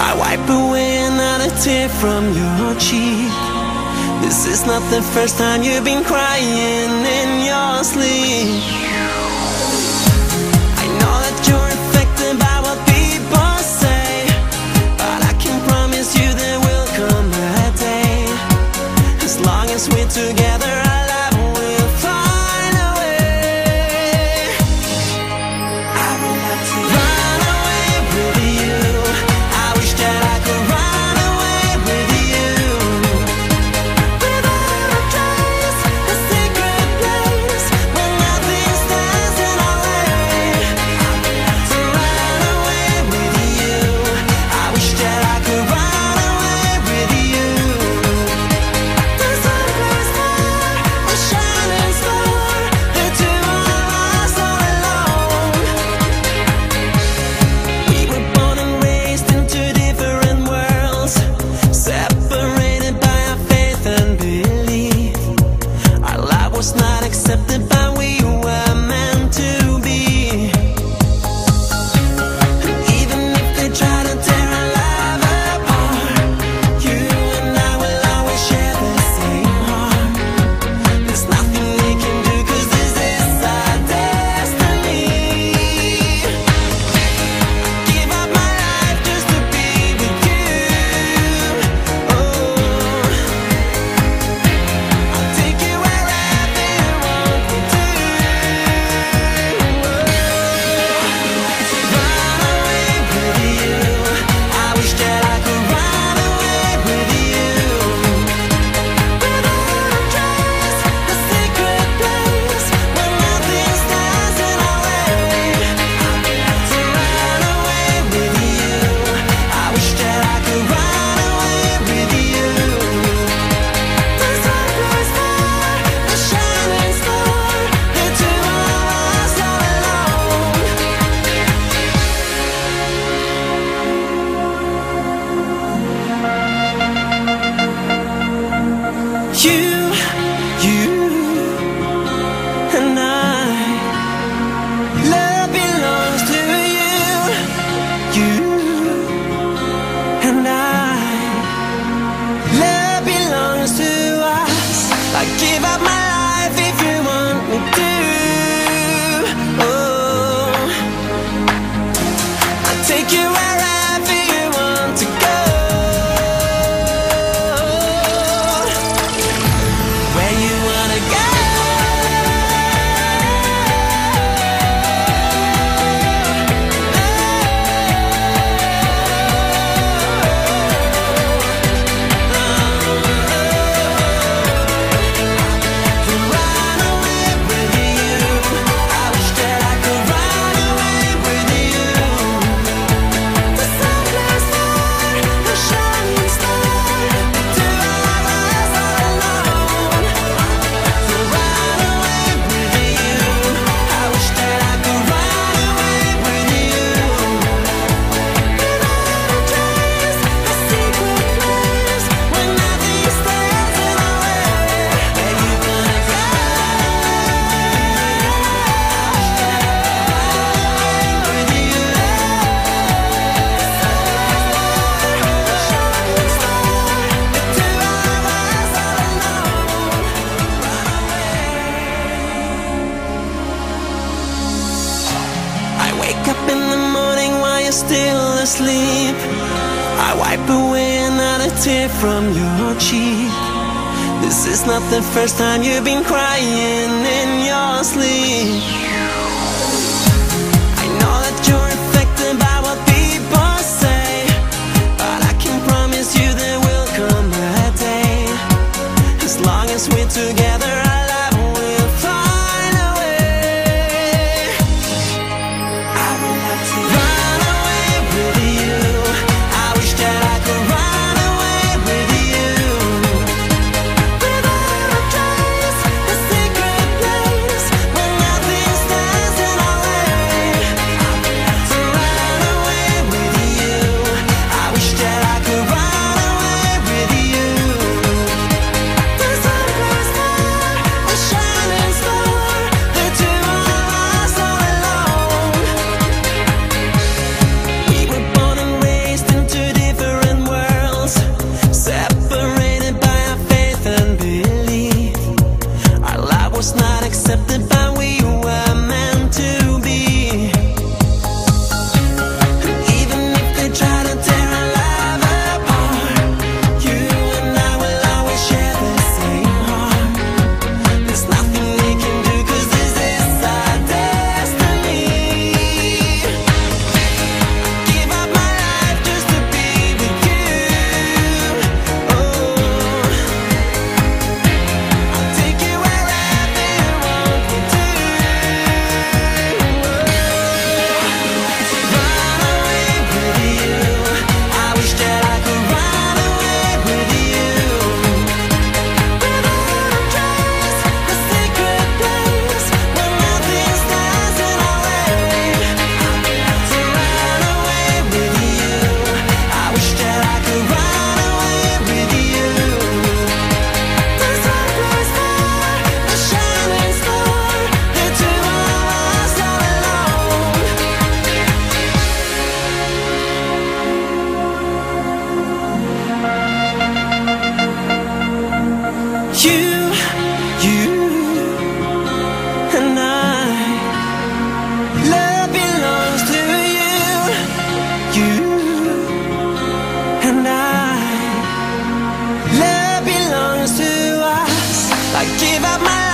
I wipe away another tear from your cheek. This is not the first time you've been crying in your sleep. I know that you're affected by what people say, but I can promise you there will come a day. As long as we're together, our love will find a way. I would love to run away with you. I wish that I could run away with you. Without a trace, a secret place where nothing stands in our way. I would love to run away with you. I wish that I could run away with you. There's someplace there, a shining star. The two of us all alone. We were born and raised in two different worlds, separated by our faith and belief. Our love was not accepted, but we were meant to be. And even if they try to tear our love apart, you and I will always share the same heart. There's nothing we can do, 'cause this is our destiny. Give up my life just to be with you. Oh, I'll take you wherever you want me to. Run away with you. I wish that I could run away with you. Without a trace, a secret place where nothing stands in our way. I would love to run away with you. I wish that I could run away with you. There's someplace there, a shining star. The two of us all alone. You and I, love belongs to you. You and I, love belongs to us. I'd give up my life if you want me to. Oh, I'll take you wherever you want to go. Where you wanna go. Run away with you. I wish that I could run away with you. The someplace there, a shining star. The two of us all alone. Run away with you. I wish that I could run away with you. Without a trace, a secret place where nothing stands in our way. Where you wanna go? With you. Shining star. The two of us all alone. Run away. I wake up in the morning while you're still asleep. I wipe away another tear from your cheek. This is not the first time you've been crying in your sleep. I know that you're affected by what people say, but I can promise you there will come a day. As long as we're together, our love will find a way. I would love to run away with you. I wish that I could run away with you. Without a trace, a secret place where nothing stands in our way. I would love to run away with you. I wish that I could run away with you. There's someplace there, you and I. Love belongs to you and I. Love belongs to us. I give up my